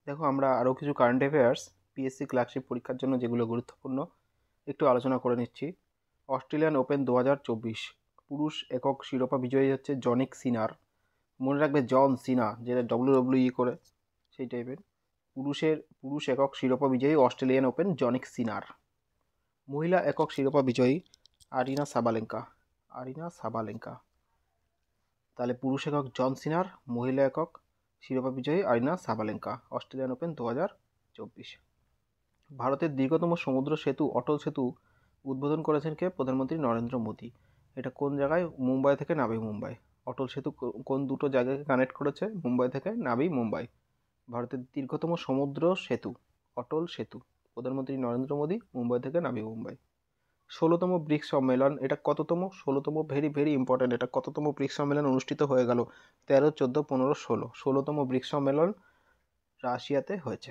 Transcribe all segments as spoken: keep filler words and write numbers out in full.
দেখো আমরা আরও কিছু কারেন্ট অ্যাফেয়ার্স পিএসসি ক্লার্কশিপ পরীক্ষার জন্য যেগুলো গুরুত্বপূর্ণ একটু আলোচনা করে নিচ্ছি। অস্ট্রেলিয়ান ওপেন দু হাজার চব্বিশ পুরুষ একক শিরোপা বিজয়ী হচ্ছে জনিক সিনার। মনে রাখবে জন সিনা, যেটা ডব্লিউ ডব্লিউ ই করে সেই টাইপের। পুরুষের পুরুষ একক শিরোপা বিজয়ী অস্ট্রেলিয়ান ওপেন জনিক সিনার। মহিলা একক শিরোপা বিজয়ী আরিনা সাবালেঙ্কা। আরিনা সাবালেঙ্কা তাহলে পুরুষ একক জন সিনার, মহিলা একক শিরোপা বিজয়ী আরিনা সাবালেঙ্কা, অস্ট্রেলিয়ান ওপেন দু হাজার চব্বিশ। ভারতের দীর্ঘতম সমুদ্র সেতু অটল সেতু উদ্বোধন করেছেন কে? প্রধানমন্ত্রী নরেন্দ্র মোদী। এটা কোন জায়গায়? মুম্বাই থেকে নাভি মুম্বাই। অটল সেতু কোন দুটো জায়গাকে কানেক্ট করেছে? মুম্বাই থেকে নাভি মুম্বাই। ভারতের দীর্ঘতম সমুদ্র সেতু অটল সেতু, প্রধানমন্ত্রী নরেন্দ্র মোদী, মুম্বাই থেকে নাভি মুম্বাই। ষোলোতম ব্রিক্স সম্মেলন, এটা কততম? ষোলোতম, ভেরি ভেরি ইম্পর্টেন্ট। এটা কততম ব্রিক্স সম্মেলন অনুষ্ঠিত হয়ে গেল? তেরো, চোদ্দো, পনেরো, ষোলো। ষোলোতম ব্রিক্স সম্মেলন রাশিয়াতে হয়েছে।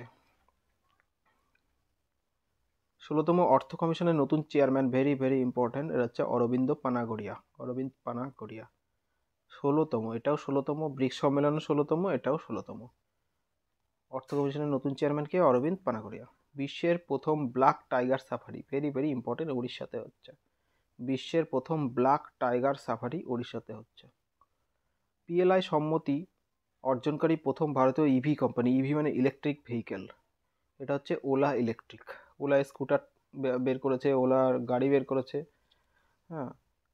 ষোলোতম অর্থ কমিশনের নতুন চেয়ারম্যান, ভেরি ভেরি ইম্পর্টেন্ট, এটা হচ্ছে অরবিন্দ পানাগড়িয়া। অরবিন্দ পানাগড়িয়া ষোলোতম, এটাও ষোলোতম ব্রিক্স সম্মেলন, ষোলোতম, এটাও ষোলোতম। অর্থ কমিশনের নতুন চেয়ারম্যান কে? অরবিন্দ পানাগড়িয়া। বিশ্বের প্রথম black tiger safari, very very important, উড়িষ্যাতে হচ্ছে। বিশ্বের প্রথম ব্ল্যাক টাইগার সাফারি উড়িষ্যাতে হচ্ছে। পিএলআই সম্মতি অর্জনকারী প্রথম ভারতীয় ইভি কোম্পানি, ইভি মানে ইলেকট্রিক ভেহিকেল, এটা হচ্ছে ওলা ইলেকট্রিক। ওলা স্কুটার বের করেছে, ওলার গাড়ি বের করেছে। হ্যাঁ,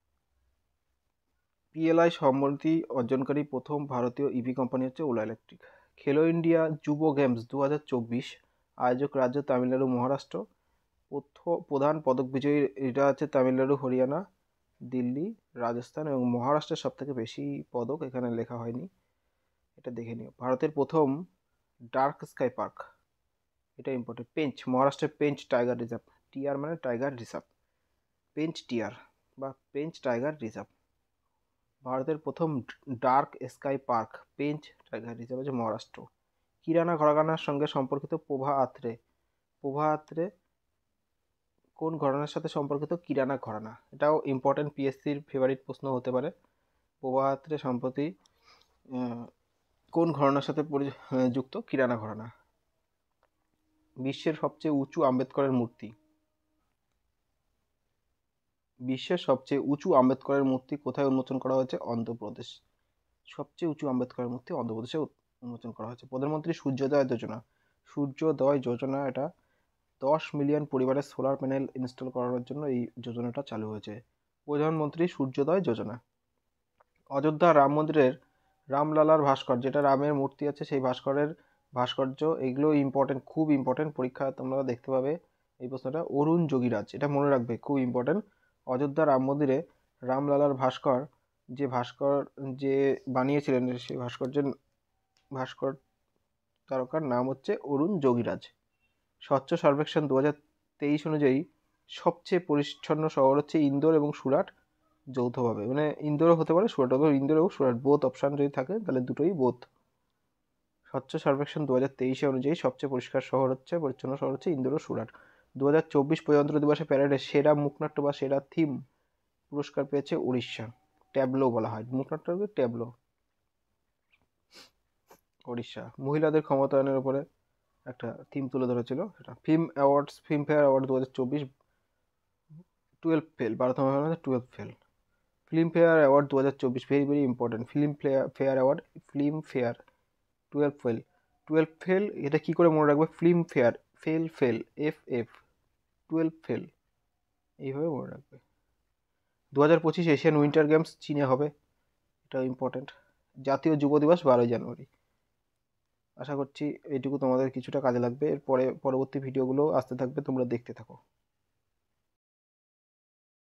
পিএলআই সম্মতি অর্জনকারী প্রথম ভারতীয় ইভি কোম্পানি হচ্ছে ওলা ইলেকট্রিক। খেলো ইন্ডিয়া যুব গেমস দু হাজার চব্বিশ আয়োজক রাজ্য তামিলনাড়ু, মহারাষ্ট্র। প্রধান পদক বিজয়ী এটা হচ্ছে তামিলনাড়ু, হরিয়ানা, দিল্লি, রাজস্থান এবং মহারাষ্ট্রের সব থেকে বেশি পদক এখানে লেখা হয়নি, এটা দেখে নিও। ভারতের প্রথম ডার্ক স্কাই পার্ক, এটা ইম্পর্টেন্ট, পেঞ্চ, মহারাষ্ট্রের পেঞ্চ টাইগার রিজার্ভ। টিআর মানে টাইগার রিজার্ভ, পেঞ্চ টিআর বা পেঞ্চ টাইগার রিজার্ভ। ভারতের প্রথম dark sky park Pench tiger reserve হচ্ছে মহারাষ্ট্র। কিরানা ঘরানার সঙ্গে সম্পর্কিত প্রভা আত্রে। প্রভা আত্রে কোন ঘরানার সাথে সম্পর্কিত? কিরানা ঘরানা। এটাও ইম্পর্টেন্ট, পিএসসির ফেভারিট প্রশ্ন হতে পারে। প্রভা আত্রে সম্প্রতি কোন ঘরানার সাথে যুক্ত? কিরানা ঘরানা। বিশ্বের সবচেয়ে উঁচু আম্বেদকরের মূর্তি। বিশ্বের সবচেয়ে উঁচু আম্বেদকরের মূর্তি কোথায় উন্মোচন করা হয়েছে? অন্ধ্রপ্রদেশ। সবচেয়ে উঁচু আম্বেদকরের মূর্তি অন্ধ্রপ্রদেশে উন্মোচন করা হয়েছে। প্রধানমন্ত্রী সূর্যোদয় যোজনা। সূর্যোদয় যোজনা এটা দশ মিলিয়ন পরিবারের সোলার প্যানেল ইনস্টল করানোর জন্য এই যোজনাটা চালু হয়েছে। প্রধানমন্ত্রী সূর্যোদয় যোজনা। অযোধ্যা রাম মন্দিরের রামলালার ভাস্কর, যেটা রামের মূর্তি আছে সেই ভাস্করের ভাস্কর্য, এগুলো ইম্পর্টেন্ট, খুব ইম্পর্টেন্ট, পরীক্ষা তোমরা দেখতে পাবে এই প্রশ্নটা। অরুণ যোগীরাজ, এটা মনে রাখবে, খুব ইম্পর্টেন্ট। অযোধ্যা রাম মন্দিরে রামলালার ভাস্কর, যে ভাস্কর যে বানিয়েছিলেন সেই ভাস্কর্যের ভাস্কর তারকার নাম হচ্ছে অরুণ যোগীরাজ। স্বচ্ছ সার্ভেক্ষণ দু হাজার তেইশ অনুযায়ী সবচেয়ে পরিচ্ছন্ন শহর হচ্ছে ইন্দোর এবং সুরাট যৌথভাবে, মানে ইন্দোরও হতে পারে সুরাট, ইন্দোর এবং সুরাট বোথ অপশান যদি থাকে তাহলে দুটোই বোথ। স্বচ্ছ সার্ভেক্ষণ দু হাজার তেইশে অনুযায়ী সবচেয়ে পরিষ্কার শহর হচ্ছে, পরিচ্ছন্ন শহর হচ্ছে ইন্দোর ও সুরাট। দু হাজার চব্বিশ প্রজাতন্ত্র দিবসে প্যারেডে সেরা মুখনাট্য বা সেরা থিম পুরস্কার পেয়েছে উড়িষ্যা। ট্যাবলো বলা হয়, মুখনাট্যকে ট্যাবলো। উড়িষ্যা মহিলাদের ক্ষমতায়নের উপরে একটা থিম তুলে ধরেছিল, সেটা ফিল্ম অ্যাওয়ার্ডস, ফিল্মফেয়ার অ্যাওয়ার্ড দু হাজার চব্বিশ টুয়েলভ ফেল, বারোতম টুয়েলভ ফেল। ফিল্মফেয়ার অ্যাওয়ার্ড দু হাজার চব্বিশ, very very important, Filmfare award, Filmfare twelve fail. Twelve fail এটা কী করে মনে রাখবে? Filmfare, fail fail, F F, twelve fail, এইভাবে মনে রাখবে। দু হাজার পঁচিশ এশিয়ান উইন্টার গেমস চীনে হবে, এটাও ইম্পর্টেন্ট। জাতীয় যুব দিবস বারোই জানুয়ারি। আশা করছি এইটুকু তোমাদের কিছুটা কাজে লাগবে। এর পরে পরবর্তী ভিডিওগুলো আসতে থাকবে, তোমরা দেখতে থাকো।